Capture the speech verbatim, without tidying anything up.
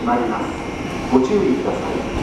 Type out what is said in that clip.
まります。ご注意ください。